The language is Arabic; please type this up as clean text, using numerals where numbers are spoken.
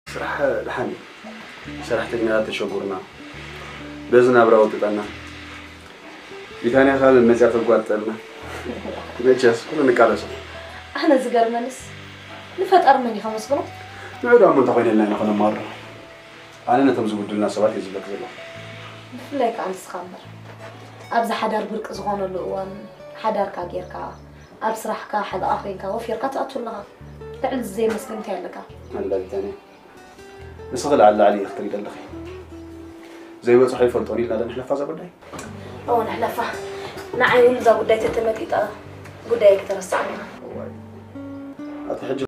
صراحة لحني سرحتني تشغورنا بزنا براوت تانا بيتاني خال المزيات القواتلنا نجس كل نقالس أنا زجر منس نفتقر مني خمس غلط نعود عم تقول لنا نحن مرة أنا نتمزج لنا سوات يزبك زلا بفلك عن سخمر أبز حدار برك زغون اللؤون حدار كاجيركا أبصرحك حد آخرينك وفيرك تأتوا لها تعال زي مسلمتي لك الله الثاني نسغل على علي اختري دلخي زي وصح يفلطوني لا نحن فازا بداي أو نحن فا نعيون ذا بداية تتمتي تا بداية ترسعنا أتحج